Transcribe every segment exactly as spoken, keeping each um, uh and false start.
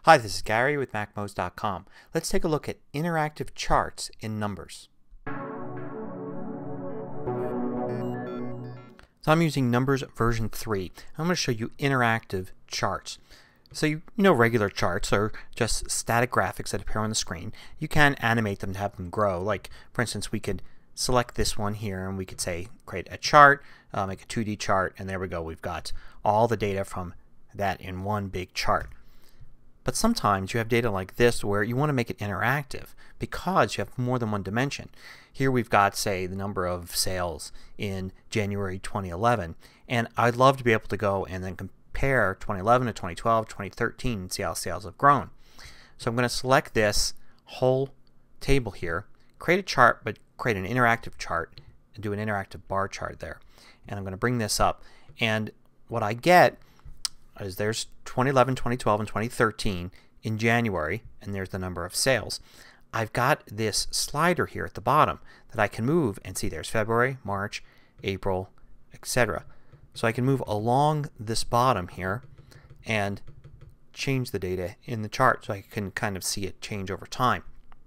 Hi, this is Gary with Mac Moz dot com. Let's take a look at interactive charts in Numbers. So I'm using Numbers version three. I'm going to show you interactive charts. So you know regular charts are just static graphics that appear on the screen. You can animate them to have them grow. Like for instance, we could select this one here and we could say create a chart, uh, make a two D chart, and there we go. We've got all the data from that in one big chart. But sometimes you have data like this where you want to make it interactive because you have more than one dimension. Here we've got, say, the number of sales in January twenty eleven, and I'd love to be able to go and then compare twenty eleven to twenty twelve, twenty thirteen and see how sales have grown. So I'm going to select this whole table here, create a chart, but create an interactive chart and do an interactive bar chart there. And I'm going to bring this up, and what I get is there's twenty eleven, twenty twelve, and twenty thirteen in January, and there's the number of sales. I've got this slider here at the bottom that I can move and see there's February, March, April, et cetera. So I can move along this bottom here and change the data in the chart so I can kind of see it change over time.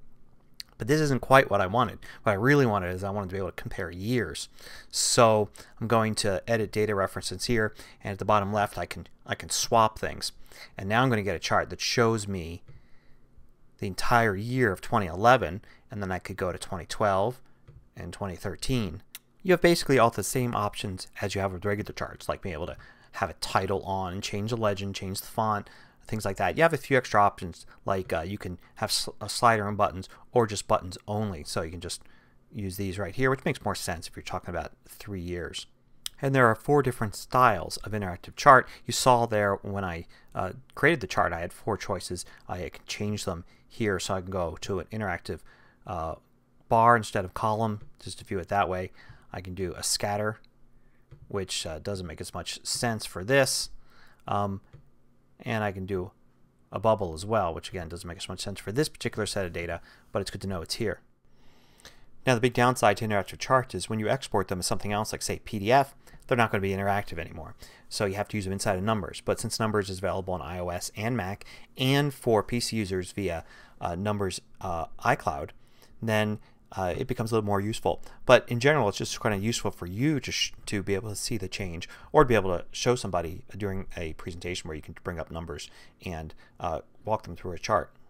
But this isn't quite what I wanted. What I really wanted is I wanted to be able to compare years. So I'm going to edit data references here, and at the bottom left I can I can swap things. And now I'm going to get a chart that shows me the entire year of twenty eleven, and then I could go to twenty twelve and twenty thirteen. You have basically all the same options as you have with regular charts, like being able to have a title on and change the legend, change the font, things like that. You have a few extra options, like uh, you can have sl a slider and buttons, or just buttons only. So you can just use these right here, which makes more sense if you're talking about three years. And there are four different styles of interactive chart. You saw there when I uh, created the chart I had four choices. I can change them here, so I can go to an interactive uh, bar instead of column, just to view it that way. I can do a scatter, which uh, doesn't make as much sense for this. Um, and I can do a bubble as well, which again doesn't make as much sense for this particular set of data, but it's good to know it's here. Now the big downside to interactive charts is when you export them as something else, like say P D F, they're not going to be interactive anymore. So you have to use them inside of Numbers. But since Numbers is available on iOS and Mac and for P C users via uh, Numbers uh, iCloud, then uh, it becomes a little more useful. But in general, it's just kind of useful for you to, sh to be able to see the change, or to be able to show somebody during a presentation where you can bring up numbers and uh, walk them through a chart.